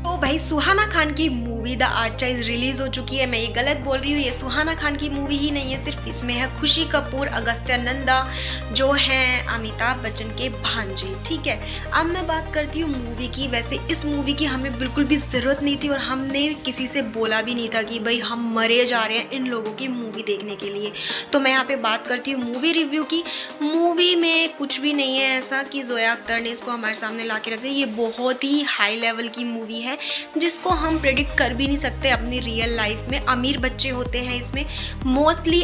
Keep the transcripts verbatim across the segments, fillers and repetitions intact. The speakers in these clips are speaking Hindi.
तो भाई सुहाना खान की मूवी द आर्चाइज रिलीज हो चुकी है। मैं ये गलत बोल रही हूँ, ये सुहाना खान की मूवी ही नहीं है, सिर्फ इसमें है खुशी कपूर, अगस्त्य नंदा जो हैं अमिताभ बच्चन के भांजे। ठीक है, अब मैं बात करती हूँ मूवी की। वैसे इस मूवी की हमें बिल्कुल भी ज़रूरत नहीं थी और हमने किसी से बोला भी नहीं था कि भाई हम मरे जा रहे हैं इन लोगों की मूवी देखने के लिए। तो मैं यहाँ पे बात करती हूँ मूवी रिव्यू की। मूवी में कुछ भी नहीं है ऐसा कि जोया अख्तर ने इसको हमारे सामने ला के रख दिया। ये बहुत ही हाई लेवल की मूवी है जिसको हम प्रेडिक्ट कर भी नहीं सकते अपनी रियल लाइफ में। अमीर बच्चे होते हैं इसमें, मोस्टली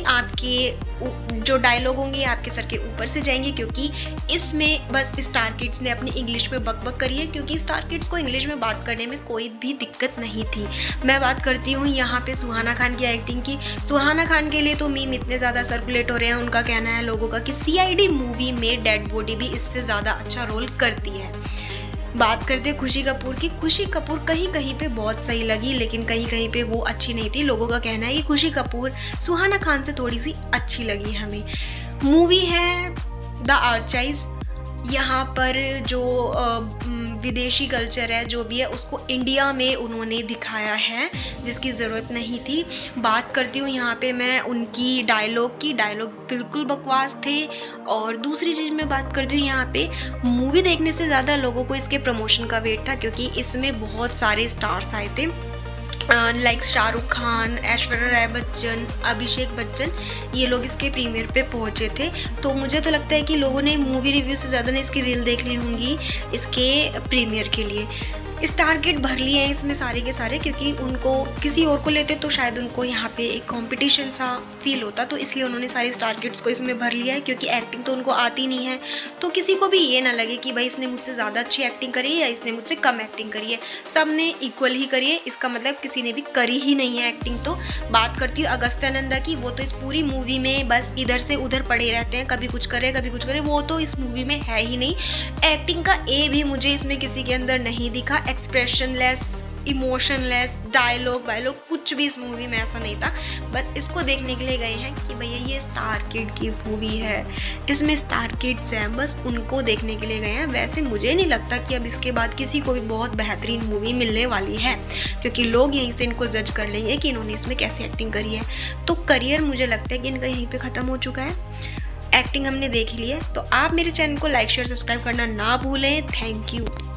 आपके जो डायलॉग होंगे आपके सर के ऊपर से जाएंगे, क्योंकि इसमें बस स्टार किड्स ने अपनी इंग्लिश में बकबक करी है, क्योंकि स्टार किड्स को इंग्लिश में बात करने में कोई भी दिक्कत नहीं थी। मैं बात करती हूँ यहाँ पे सुहाना खान की एक्टिंग की। सुहाना खान के लिए तो मीम इतने ज़्यादा सर्कुलेट हो रहे हैं, उनका कहना है लोगों का कि सी आई डी मूवी में डेड बॉडी भी इससे ज़्यादा अच्छा रोल करती है। बात करते हैं खुशी कपूर की। खुशी कपूर कहीं कहीं पे बहुत सही लगी, लेकिन कहीं कहीं पे वो अच्छी नहीं थी। लोगों का कहना है कि खुशी कपूर सुहाना खान से थोड़ी सी अच्छी लगी हमें। मूवी है द आर्चाइज। यहाँ पर जो विदेशी कल्चर है जो भी है उसको इंडिया में उन्होंने दिखाया है, जिसकी ज़रूरत नहीं थी। बात करती हूँ यहाँ पे मैं उनकी डायलॉग की। डायलॉग बिल्कुल बकवास थे। और दूसरी चीज़ मैं बात करती हूँ यहाँ पे मूवी देखने से ज़्यादा लोगों को इसके प्रमोशन का वेट था, क्योंकि इसमें बहुत सारे स्टार्स आए थे लाइक शाहरुख खान, ऐश्वर्या राय बच्चन, अभिषेक बच्चन। ये लोग इसके प्रीमियर पे पहुंचे थे। तो मुझे तो लगता है कि लोगों ने मूवी रिव्यू से ज़्यादा ने इसकी रील देख ली होंगी इसके प्रीमियर के लिए। स्टार किड भर लिए हैं इसमें सारे के सारे, क्योंकि उनको किसी और को लेते तो शायद उनको यहाँ पे एक कंपटीशन सा फील होता, तो इसलिए उन्होंने सारे स्टार किड्स को इसमें भर लिया है। क्योंकि एक्टिंग तो उनको आती नहीं है, तो किसी को भी ये ना लगे कि भाई इसने मुझसे ज़्यादा अच्छी एक्टिंग करी है या इसने मुझसे कम एक्टिंग करी है। सब ने इक्वल ही करी है, इसका मतलब किसी ने भी करी ही नहीं है एक्टिंग। तो बात करती हूँ अगस्त्य नंदा की। वो तो इस पूरी मूवी में बस इधर से उधर पड़े रहते हैं, कभी कुछ करे कभी कुछ करे, वो तो इस मूवी में है ही नहीं। एक्टिंग का ए भी मुझे इसमें किसी के अंदर नहीं दिखा। एक्सप्रेशनलेस, इमोशनलेस, डायलॉग वायलॉग कुछ भी इस मूवी में ऐसा नहीं था। बस इसको देखने के लिए गए हैं कि भैया ये स्टार किड की मूवी है, इसमें स्टार किड्स हैं, बस उनको देखने के लिए गए हैं। वैसे मुझे नहीं लगता कि अब इसके बाद किसी को भी बहुत बेहतरीन मूवी मिलने वाली है, क्योंकि लोग यहीं से इनको जज कर लेंगे कि इन्होंने इसमें कैसी एक्टिंग करी है। तो करियर मुझे लगता है कि इनका यहीं पर ख़त्म हो चुका है। एक्टिंग हमने देख ली है। तो आप मेरे चैनल को लाइक शेयर सब्सक्राइब करना ना भूलें। Thank you.